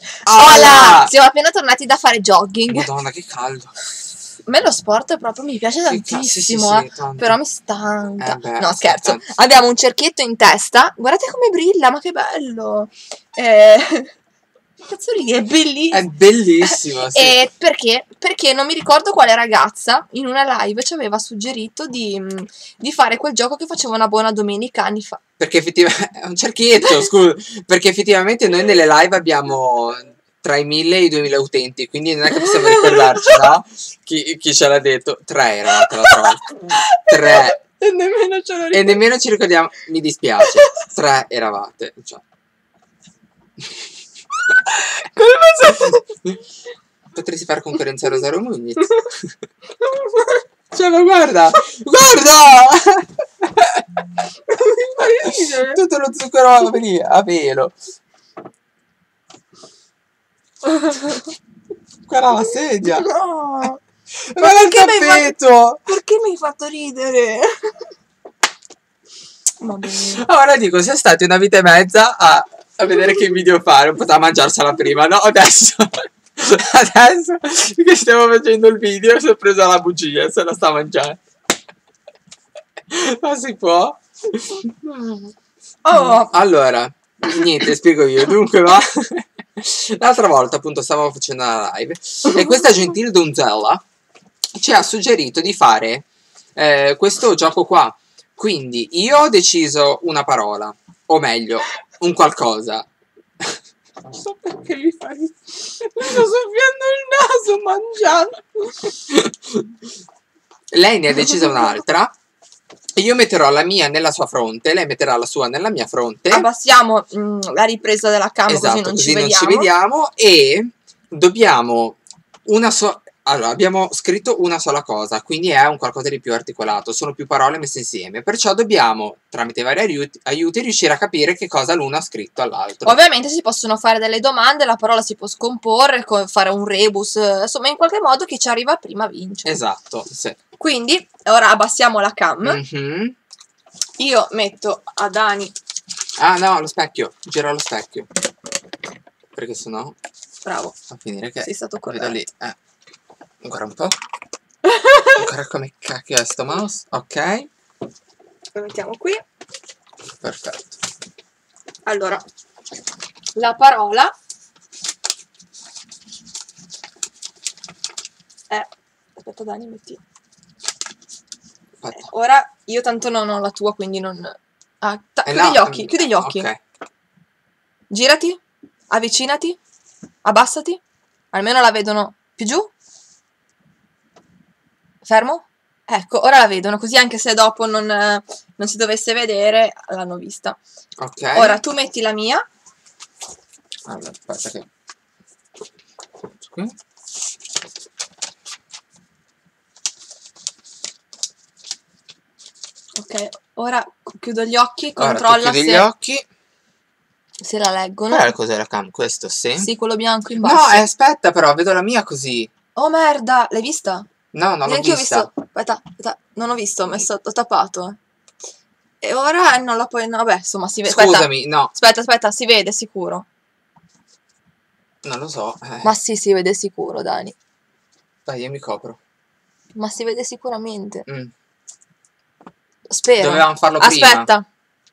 Hola! Siamo appena tornati da fare jogging. Madonna, che caldo. A me lo sport proprio mi piace tantissimo, sì, però mi stanca. Beh, no, scherzo. Abbiamo un cerchietto in testa. Guardate come brilla, ma che bello. Cazzo lì, è bellissimo. È bellissimo, sì. E perché? Perché non mi ricordo quale ragazza in una live ci aveva suggerito di fare quel gioco che faceva una buona domenica anni fa. Perché effettivamente è un cerchietto, scusa. Perché effettivamente noi nelle live abbiamo tra i 1000 e i 2000 utenti, quindi non è che possiamo ricordarci, no? Chi ce l'ha detto? 3 eravate l'altra volta. 3. E nemmeno ce lo ricordo. E nemmeno ci ricordiamo, mi dispiace. 3 eravate. Cioè. Come Potresti fare concorrenza a Rosario Mugnitz. Cioè, ma guarda! Tutto lo zucchero a velo. Guarda la sedia. No. Ma il tappeto! Perché mi hai fatto ridere? Va bene. Ora dico, siamo stati una vita e mezza a vedere che video fare. Non poteva mangiarsela prima, no? Adesso che stiamo facendo il video, si è presa la bugia e se la sta mangiando. Ma si può? Oh. Allora, niente, spiego io. Dunque, va. L'altra volta, appunto, stavamo facendo la live e questa gentile donzella ci ha suggerito di fare questo gioco qua. Quindi io ho deciso una parola, o meglio, un qualcosa. Non so perché mi fai. Mi sto soffiando il naso mangiando. Lei ne ha decisa un'altra. Io metterò la mia nella sua fronte, lei metterà la sua nella mia fronte. Abbassiamo la ripresa della cam, esatto, così non ci vediamo. E dobbiamo allora, abbiamo scritto una sola cosa, quindi è un qualcosa di più articolato, sono più parole messe insieme, perciò dobbiamo, tramite vari aiuti, riuscire a capire che cosa l'uno ha scritto all'altro. Ovviamente si possono fare delle domande, la parola si può scomporre, fare un rebus, insomma in qualche modo chi ci arriva prima vince. Esatto, sì. Quindi, ora abbassiamo la cam, io metto a Dani... Ah no, lo specchio, gira lo specchio, perché sennò... Bravo. A finire che... Sei stato corretto. Vedo lì, ancora un po'. Ancora come cacchio è sto mouse. Ok. Lo mettiamo qui. Perfetto. Allora, la parola è... Aspetta Dani, metti... ora io tanto non ho la tua, quindi non... chiudi gli occhi, chiudi gli occhi. Ok. Girati, avvicinati, abbassati. Almeno la vedono più giù. Fermo? Ecco, ora la vedono, così anche se dopo non si dovesse vedere, l'hanno vista. Ok. Ora tu metti la mia. Allora, aspetta che... Qui. Ok, ora chiudo gli occhi, controlla chiudi gli occhi. Se la leggono. Guarda cos'è la cam, questo, sì? Sì, quello bianco in basso. No, aspetta però, vedo la mia così. Oh merda, l'hai vista? No, non l'ho vista. Aspetta, non ho visto, ho tappato. E ora non la puoi... No, vabbè, insomma, si vede. Scusami, no. Aspetta, si vede sicuro. Non lo so. Ma sì, si vede sicuro, Dani. Dai, io mi copro. Ma si vede sicuramente. Mm. Spero. Dovevamo farlo prima. Aspetta.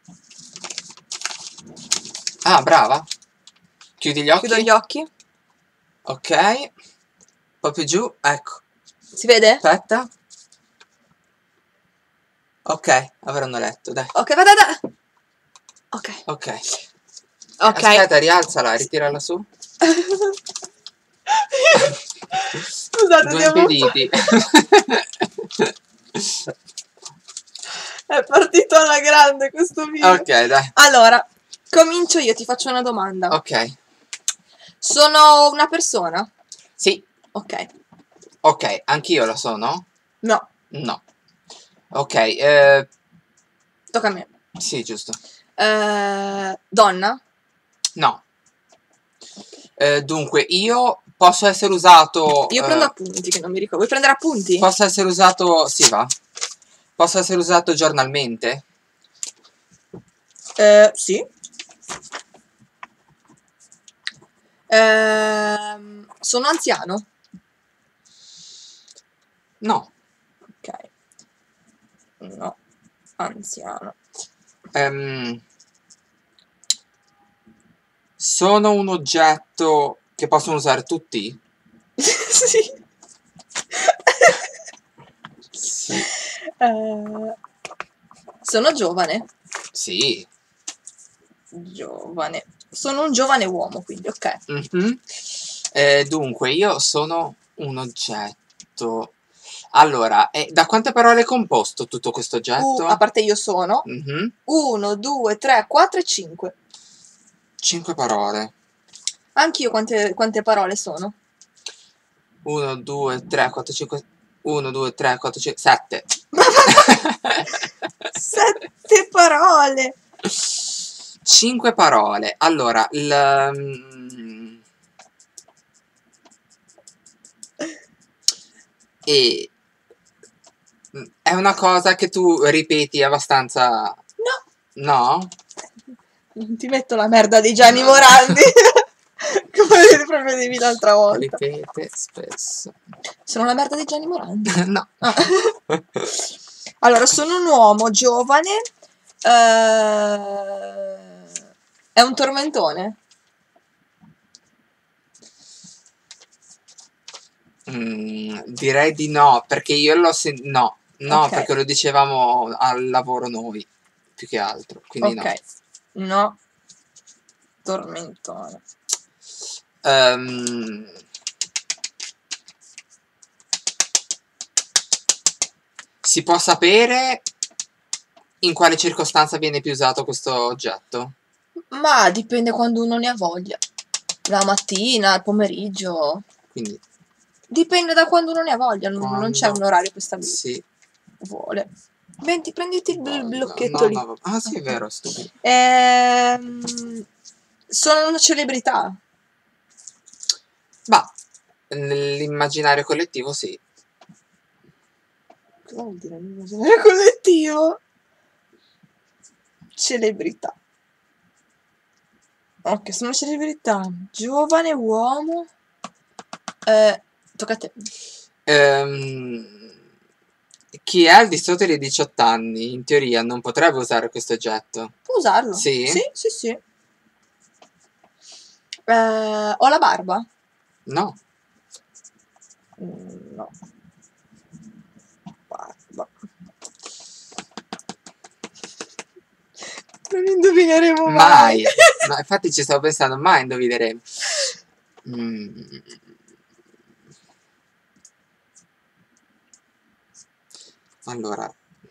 Ah, brava. Chiudi gli occhi. Chiudo gli occhi. Ok. Un po' più giù, ecco. Si vede? Aspetta. Ok, avranno letto, dai. Ok, va. Ok. Ok. Ok. Aspetta, rialzala, ritirala su. Scusate, Due impediti. È partito alla grande questo video. Ok, dai. Allora, comincio io, ti faccio una domanda. Ok. Sono una persona? Sì. Ok. Ok, anch'io lo sono? No. No. Ok, Tocca a me. sì, giusto. Donna? No. Dunque, io posso essere usato... Io prendo appunti, che non mi ricordo. Vuoi prendere appunti? Posso essere usato... Sì, va. Posso essere usato giornalmente? Sì. Sono anziano? No. Ok. No, anziano. Sono un oggetto che possono usare tutti? Sì. Sì. Sono giovane? Sì. Giovane. Sono un giovane uomo, quindi, ok. Dunque, io sono un oggetto. Allora, da quante parole è composto tutto questo oggetto? A parte io sono. Mhm. 1, 2, 3, 4 e 5. 5 parole. Anch'io quante parole sono? 1, 2, 3, 4, 5. 1, 2, 3, 4, 5, 7. 7 parole. 5 parole. Allora, e è una cosa che tu ripeti abbastanza. No. No? Non ti metto la merda di Gianni Morandi. Come proprio devi l'altra volta. Ripete spesso. Sono la merda di Gianni Morandi. No. Ah. Allora, sono un uomo giovane. È un tormentone? Direi di no, perché io l'ho no. No, Ok. perché lo dicevamo al lavoro noi, più che altro, quindi no. Ok. No. Tormentone. Si può sapere in quale circostanza viene più usato questo oggetto? Ma dipende quando uno ne ha voglia. La mattina, il pomeriggio. Quindi Dipende da quando uno ne ha voglia, non c'è un orario prestabilito. sì. Vuole. Prenditi il blocchetto No, lì. no. Ah sì, è vero, stupido. Sono una celebrità. Ma nell'immaginario collettivo sì. Cosa vuol dire l'immaginario collettivo? Celebrità. Ok, sono una celebrità. Giovane uomo. Tocca a te. Chi è al di sotto dei 18 anni, in teoria, non potrebbe usare questo oggetto. Può usarlo? Sì? Sì. Ho la barba? No. No. Barba. Non indovineremo mai. No, infatti ci stavo pensando, mai indovineremo. Allora,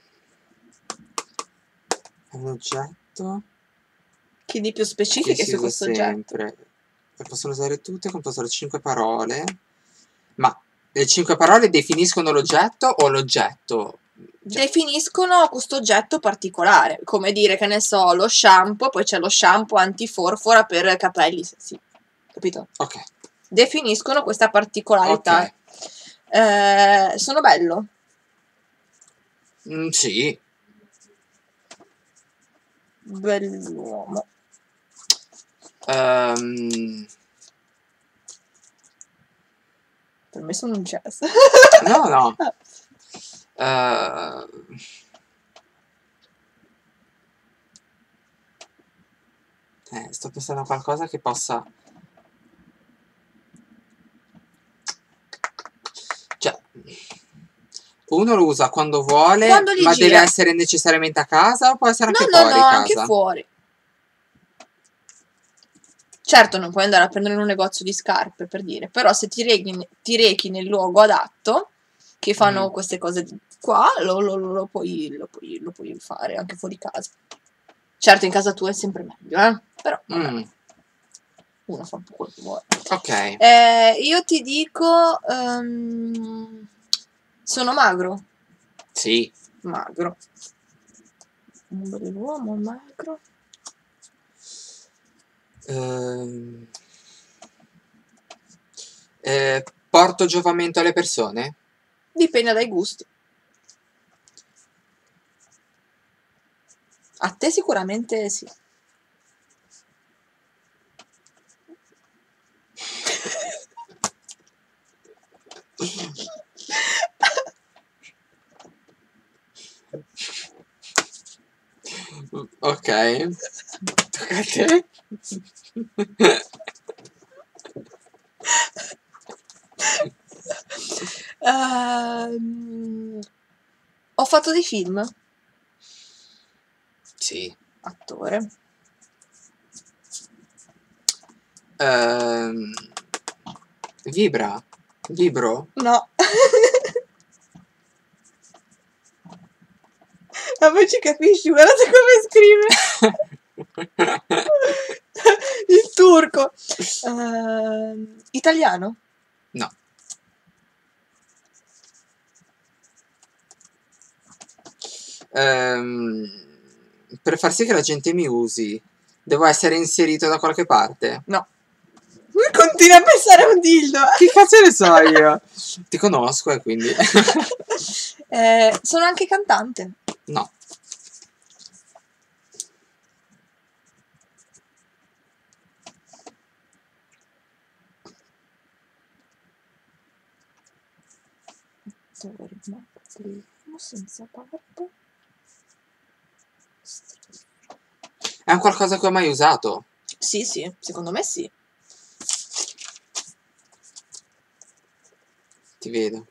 è un oggetto Chi di più che specifiche si su usa questo oggetto? sempre. E possono usare tutte, composto da 5 parole. Ma le 5 parole definiscono l'oggetto o l'oggetto? Definiscono questo oggetto particolare, come dire che ne so, lo shampoo, poi c'è lo shampoo antiforfora per capelli, sì, capito? Ok. Definiscono questa particolarità. Ok. Sono bello? Sì. Bell'uomo. Per me sono un jazz. No. Sto pensando a qualcosa che possa. Cioè, uno lo usa quando vuole, Quando gli ma deve gira. essere necessariamente a casa o può essere anche No, fuori anche casa? fuori. Certo, non puoi andare a prendere in un negozio di scarpe, per dire, però se ti rechi nel luogo adatto, che fanno queste cose qua, lo puoi fare anche fuori casa. Certo, in casa tua è sempre meglio, però vabbè, uno fa un po' quello che vuole. Ok. Io ti dico, sono magro. Sì. Magro. Un bell'uomo magro. Porto giovamento alle persone? Dipende dai gusti. A te sicuramente sì. Ok. Tocca a te. Ho fatto dei film. Sì. Attore. Vibra? Vibro? No. Ma poi ci capisci, guardate come scrive. Il turco. Italiano? No. Per far sì che la gente mi usi, devo essere inserito da qualche parte? No. Continua a pensare a un dildo. Che cazzo ne so io? Ti conosco e quindi... Sono anche cantante. No. Senza parte. È un qualcosa che ho mai usato? Sì, sì, secondo me sì. Ti vedo.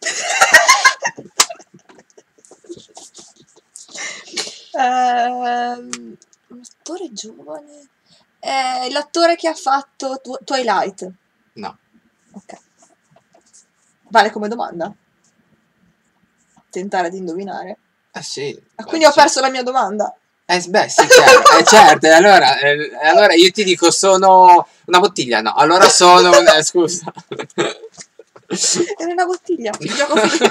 Un attore giovane. L'attore che ha fatto Twilight. No. Ok. Vale come domanda? Tentare di indovinare. Sì. Quindi ho perso la mia domanda. Beh, sì, certo. Certo. Allora io ti dico sono una bottiglia. No, allora sono scusa. Era una bottiglia. Il gioco finito.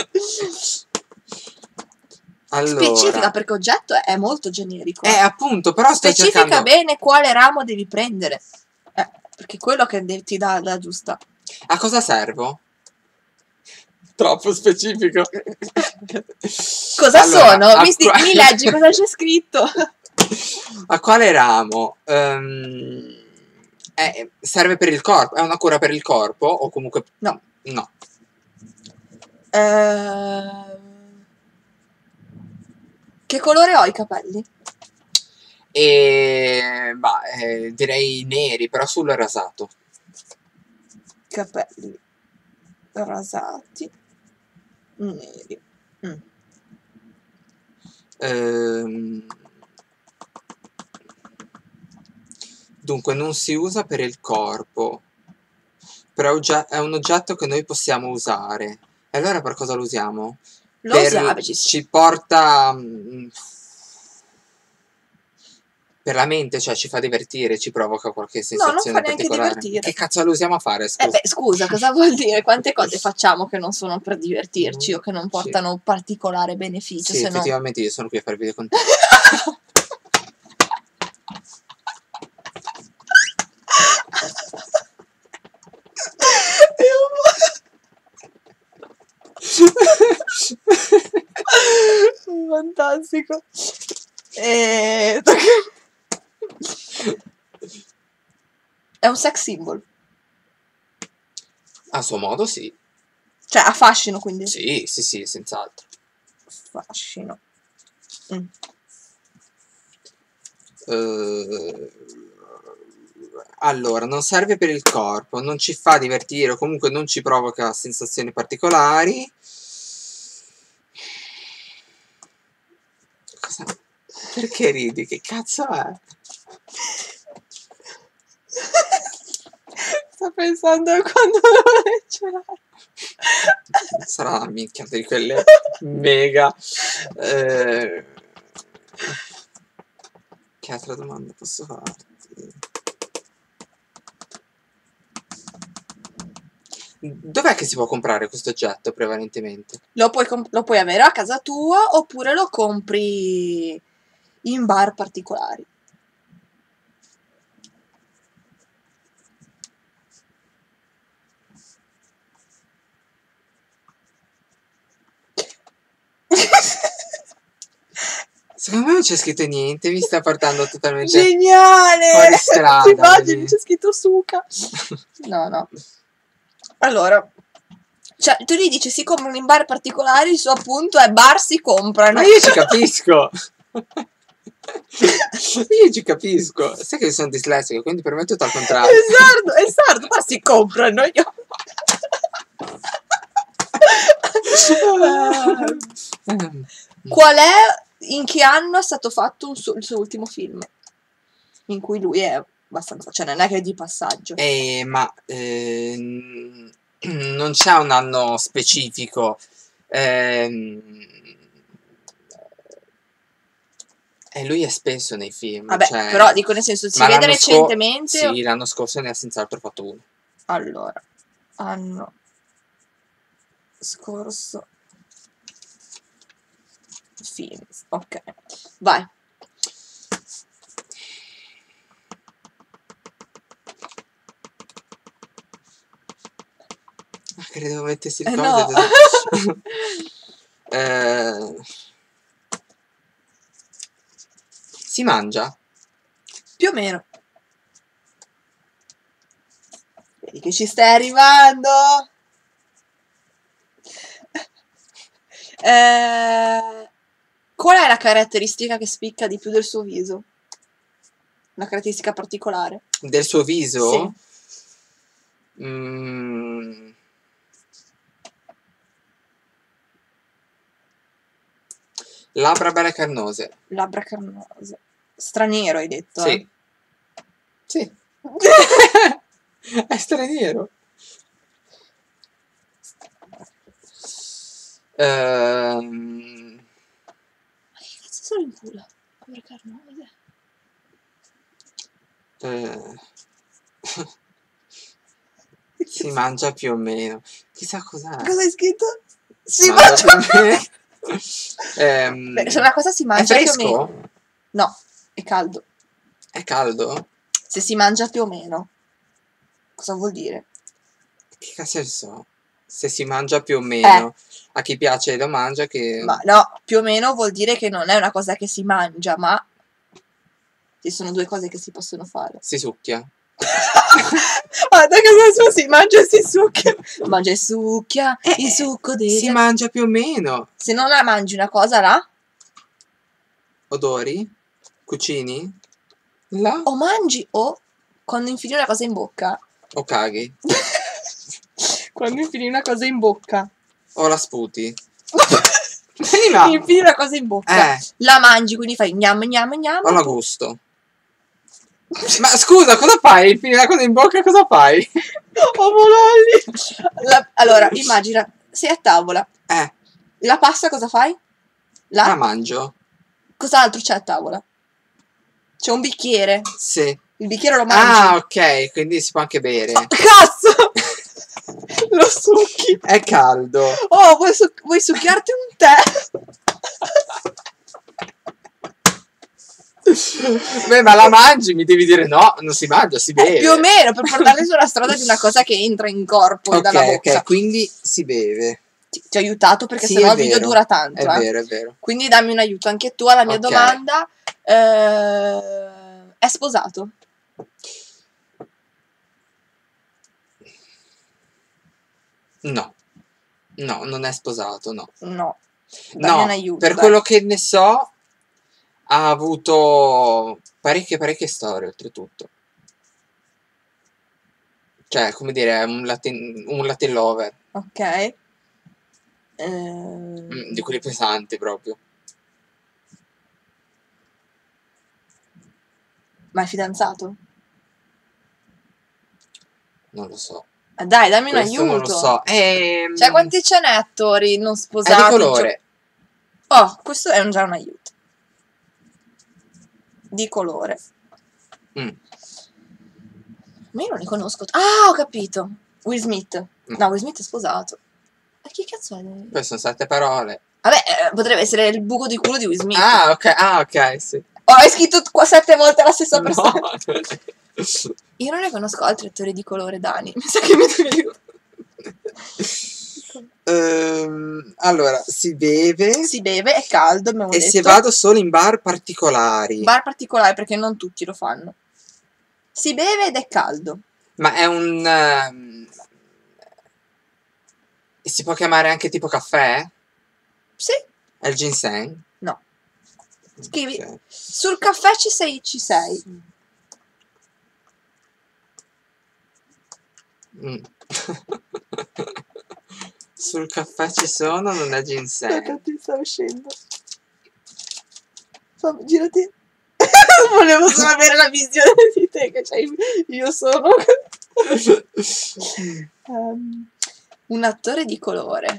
Allora. Specifica, perché oggetto è molto generico. Appunto, però sto Specifica cercando... bene quale ramo devi prendere. Perché quello che ti dà la giusta. A cosa servo? Troppo specifico. Cosa sono? Mi leggi cosa c'è scritto. A quale ramo? Serve per il corpo? È una cura per il corpo? O comunque... No. No. Che colore ho i capelli? Direi neri, però sul rasato. Capelli rasati neri. Dunque non si usa per il corpo, però è un oggetto che noi possiamo usare. E allora per cosa lo usiamo? Ci porta per la mente, cioè ci fa divertire, ci provoca qualche sensazione particolare. Non fa neanche divertire. Che cazzo lo usiamo a fare? Scusa. Scusa, cosa vuol dire? Quante cose facciamo che non sono per divertirci o che non portano particolare beneficio? Sì, effettivamente io sono qui a fare video con te. Fantastico. È un sex symbol. A suo modo sì. Cioè ha fascino, quindi. Sì, senz'altro. Fascino. Allora, non serve per il corpo, non ci fa divertire o comunque non ci provoca sensazioni particolari. Cosa? Perché ridi? Che cazzo è? Sto pensando a quando lo leggerai. Sarà una minchia di quelle mega. Che altra domanda posso farti? Dov'è che si può comprare questo oggetto prevalentemente? Lo puoi avere a casa tua oppure lo compri in bar particolari. Secondo me non c'è scritto niente, mi sta portando totalmente geniale! fuori strada. Immagini, c'è scritto Suka. No. Allora, Cioè, tu gli dici si comprano in bar particolari, il suo appunto è bar si comprano. Ma io ci capisco. Io ci capisco. Sai che sono dislessico, quindi per me è tutto al contrario. Esatto, bar si comprano. Io. Qual è, in che anno è stato fatto il suo ultimo film? In cui lui è abbastanza, cioè non è che è di passaggio. Ma non c'è un anno specifico. E lui è spesso nei film. Vabbè, cioè, però dico nel senso, si ma vede l'anno recentemente. Sì, l'anno scorso ne ha senz'altro fatto uno. Allora, anno scorso film. Ok, vai. Credevo mettessi il No. Si mangia? Più o meno. Vedi che ci stai arrivando. Qual è la caratteristica che spicca di più del suo viso? Una caratteristica particolare? Del suo viso? Sì. Labbra belle carnose. Labbra carnose. Straniero hai detto? Sì. Sì. È straniero. Ma che cazzo sono in culo? Labbra carnose. Si mangia più o meno. Chissà cos'è. Cosa hai scritto? Si mangia più o meno. Beh, se una cosa si mangia è più o fresco? meno. No, è caldo. È caldo? Se si mangia più o meno. Cosa vuol dire? Che cazzo ne so? Se si mangia più o meno. A chi piace lo mangia che... Ma no, più o meno vuol dire che non è una cosa che si mangia, ma ci sono due cose che si possono fare. Si succhia. Guarda che si mangia e si succhia. Mangia e succhia, il succo dei... Si mangia più o meno. Se non la mangi una cosa là... Odori? Cucini? Là? O mangi o quando infili una cosa in bocca. O caghi? Quando infili una cosa in bocca. O la sputi? Infili una cosa in bocca. La mangi, quindi fai gnam gnam gnam. O la gusto? Ma scusa, cosa fai? Infili la cosa in bocca, cosa fai? Oh, mololli. Allora, immagina, sei a tavola. La pasta cosa fai? La mangio. Cos'altro c'è a tavola? C'è un bicchiere. Sì. Il bicchiere lo mangi. Ah, ok, quindi si può anche bere. Oh, cazzo! Lo succhi. È caldo. Oh, vuoi succhiarti un tè? Beh, ma la mangi, mi devi dire no, non si mangia, si beve. Più o meno, per portarli sulla strada di una cosa che entra in corpo dalla bocca. Ok, quindi si beve. Ti ho aiutato perché Sì, sennò il video dura tanto. È vero, è vero. Quindi dammi un aiuto anche tu alla mia domanda. È sposato? No. No, non è sposato, no. No. Dammi un aiuto. Per quello che ne so, ha avuto parecchie storie, oltretutto. Cioè, come dire, è un Latin lover. Ok. Di quelli pesanti, proprio. Ma è fidanzato? Non lo so. Dai, dammi un Questo aiuto. non lo so. Cioè, quanti ce n'è attori non sposati? È di colore. Oh, questo è già un aiuto. Di colore. Ma io non li conosco. Ah, ho capito. Will Smith. No, Will Smith è sposato. Ma chi cazzo è? Queste sono 7 parole. Vabbè, potrebbe essere il buco di culo di Will Smith. Ah, ok, sì. Oh, hai scritto qua 7 volte la stessa persona. No. Io non ne conosco altri attori di colore, Dani. Mi sa che mi devi aiutare. Allora, si beve. Si beve, è caldo, abbiamo detto. E se vado solo in bar particolari. Bar particolari, perché non tutti lo fanno. Si beve ed è caldo. Ma è un... E si può chiamare anche tipo caffè? Sì, È il ginseng? no. Scrivi, Ok. sul caffè ci sei, ci sei. Mm. Sul caffè ci sono, non è ginseng. Ti sta uscendo. Girati. Volevo solo avere la visione di te che c'hai. Io sono un attore di colore.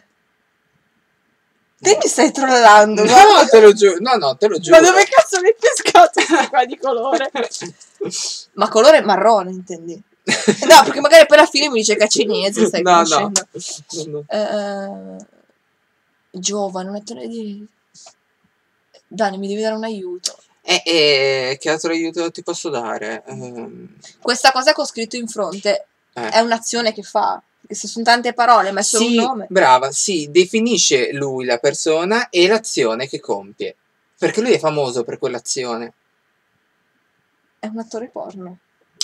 Te mi stai trollando, No, guarda. te lo giuro. No, no, te lo giuro. Ma dove cazzo mi hai pescato sto qua di colore? Ma colore marrone, intendi? No, perché magari poi alla fine mi dice che è cinese, stai No, conoscendo. no. Giovane, un attore di... Dani, mi devi dare un aiuto. Che altro aiuto ti posso dare? Questa cosa che ho scritto in fronte è un'azione che fa. Perché se sono tante parole, ma è solo un Sì, nome. brava, sì, definisce lui la persona e l'azione che compie. Perché lui è famoso per quell'azione. È un attore porno.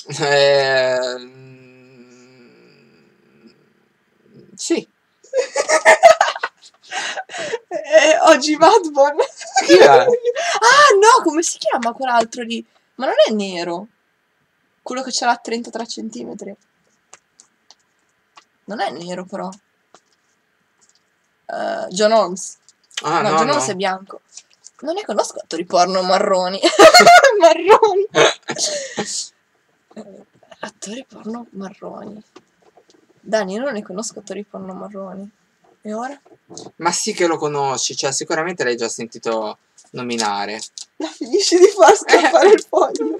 Sì. Oggi Madbon. Chi è? Ah, no, come si chiama quell'altro lì? Ma non è nero. Quello che ce l'ha 33 centimetri. Non è nero, però. John Holmes. Ah, No, no, John Holmes no. è bianco. Non ne conosco attori porno marroni. Marroni. Attori porno marroni. Dani, io non ne conosco attori porno marroni. E ora? Ma sì che lo conosci, cioè sicuramente l'hai già sentito nominare. La finisci di far scappare il foglio.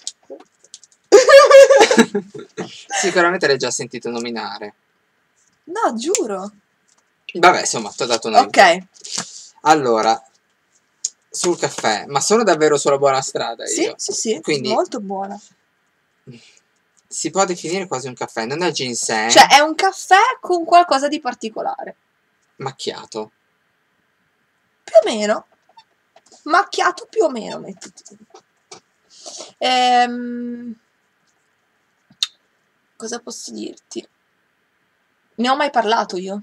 Sicuramente l'hai già sentito nominare. No, giuro. Vabbè, insomma, ti ho dato una Ok. Allora, sul caffè, ma sono davvero sulla buona strada io. Sì. Quindi Molto buona. si può definire quasi un caffè, non è ginseng, Cioè, è un caffè con qualcosa di particolare. macchiato. Più o meno. Macchiato più o meno, mettiti. Cosa posso dirti? Ne ho mai parlato io?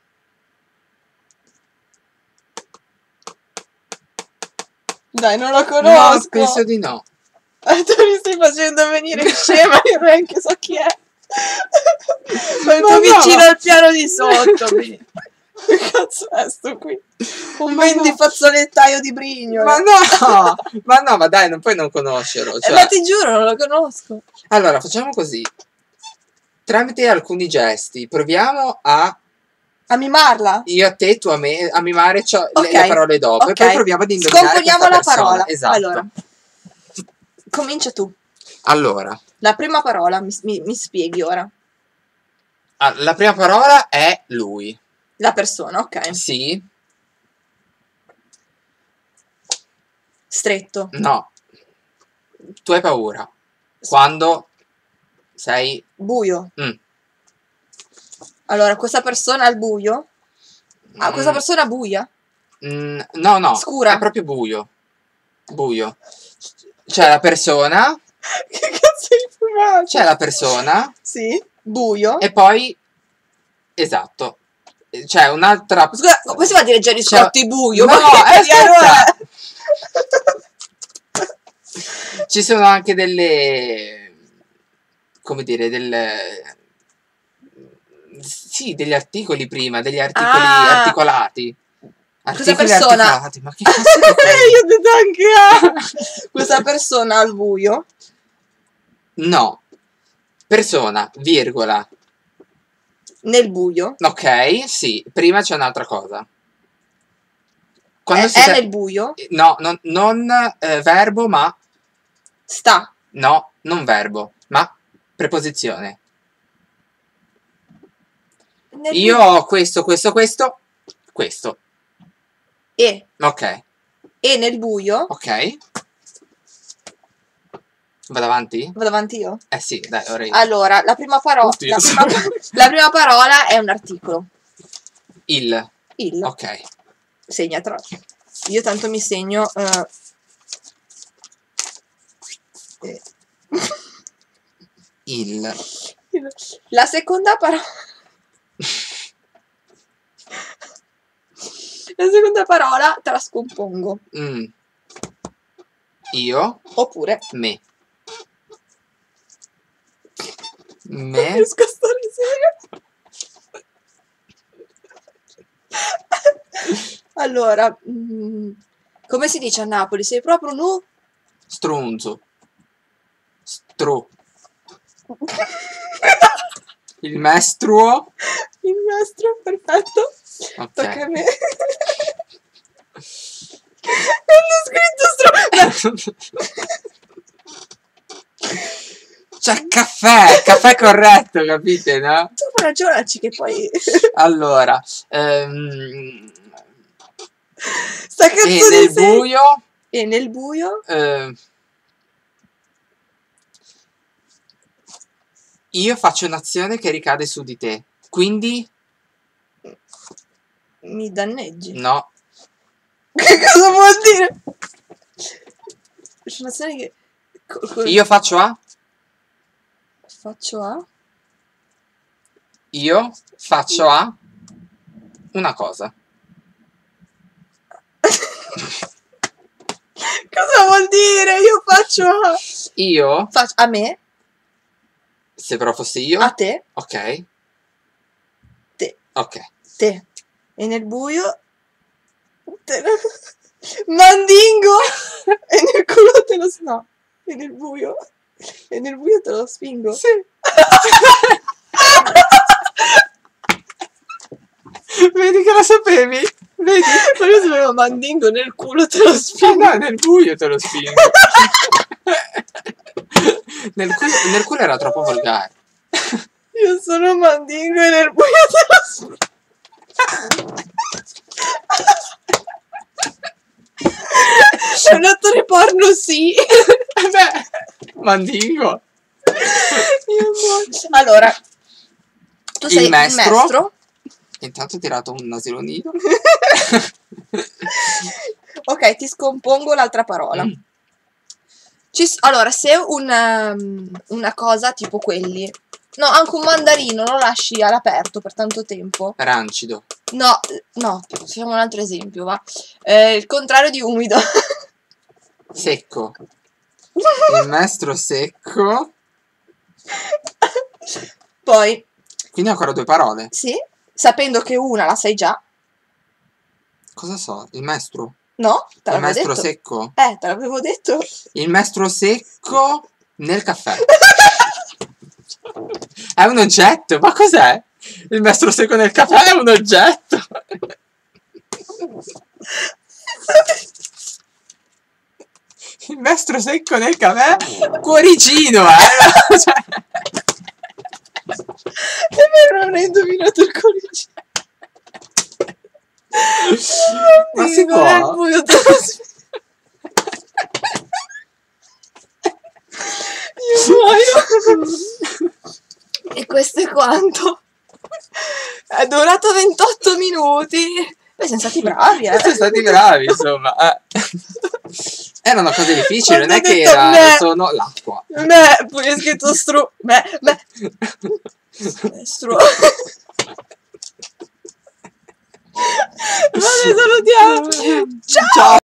Dai, non lo conosco. No, penso di no. Tu mi stai facendo venire scema, io neanche so chi è. Sono Ma no. vicino al piano di sotto. Che cazzo è sto qui? Un vendifazzolettaio di brignole. Ma dai, non puoi non conoscerlo. Cioè. Ma ti giuro, non lo conosco. Allora, facciamo così. Tramite alcuni gesti, proviamo a mimarla? Io a te, tu a me, a mimare Ok. le parole dopo. Ok. E poi proviamo ad indovinare Scomponiamo questa la persona. parola. Esatto. Allora, comincia tu. Allora, La prima parola, mi spieghi ora. la prima parola è lui. La persona, ok. Sì? Stretto. No. Tu hai paura. Quando sei... Buio. Mm. Allora, questa persona al buio? Ah, questa persona buia? No. Scura. È proprio buio. Buio. C'è la persona. Che cazzo hai fumato? C'è la persona. Sì. Buio. E poi... Esatto. C'è un'altra... Scusa, come si va a dire Gerry Scotti buio? No, Ma che aspetta! Ci sono anche delle... Come dire, sì, degli articoli prima, degli articoli articolati. Questa Articoli persona... articolati, ma che cazzo di Io ho detto anche Questa persona al buio? No. Persona, virgola. Nel buio? Ok, sì. Prima c'è un'altra cosa. Quando È nel buio? No, non verbo, ma... Sta. No, non verbo, ma preposizione. Io ho questo. E. Ok. E nel buio? Ok. Vado avanti? Vado avanti io? Sì, dai, ora io. Allora, la prima parola... Oddio, la prima parola è un articolo. Il. Il. Ok. Segnatelo. Io tanto mi segno... Il. La seconda parola... La seconda parola te la scompongo. Io. Oppure Me. non Me. riesco a stare serio. Allora, come si dice a Napoli? Sei proprio nu? Stronzo. Stro. Il mestruo. Il mastro, perfetto. Ok. Tocca a me. Non ho scritto C'è caffè corretto, capite, no? Tu ragionaci che poi... Allora, Sta e cazzo di nel serie. buio, E nel buio? io faccio un'azione che ricade su di te, quindi Mi danneggi. no. Che cosa vuol dire? C'è un'azione che... Io faccio A, Faccio A? io faccio A una cosa. Cosa vuol dire? Io faccio A. Io, Faccio a me, se però fossi io, a te, ok, te, ok. te. E nel buio... Mandingo! E nel culo te lo... No. E nel buio... E nel buio te lo spingo. Sì. Vedi che lo sapevi? Vedi? Ma io sapevo mandingo nel culo te lo spingo. No, nel buio te lo spingo. Nel culo era troppo volgare. Io sono mandingo e nel buio te lo spingo. È un attore porno, sì. Beh, mandingo. Allora, tu sei Il mestro. il mestro. Intanto ho tirato un asilo nido. Ok, ti scompongo l'altra parola. Allora, se una cosa tipo quelli... No, anche un mandarino lo lasci all'aperto per tanto tempo. Rancido. No, facciamo un altro esempio, va. Il contrario di umido. Secco. Il mestro secco. Poi, Quindi ancora due parole. sì, sapendo che una la sai già. Cosa so? Il mestro? No, te Il l'avevo mestro detto. secco? Te l'avevo detto. Il mestro secco nel caffè. È un oggetto, ma cos'è? Il mestro secco nel caffè è un oggetto. Il mestro secco nel caffè? Cuoricino, Cioè... È vero, non hai indovinato il cuoricino. Ma si può? Nel buio te lo spingo. Io muoio. E questo è quanto. È durato 28 minuti. Beh, siamo stati bravi, Siamo stati bravi, insomma. Erano cose difficili, non è che era sono l'acqua. Poi è scritto stru. Va bene, salutiamo. Ciao.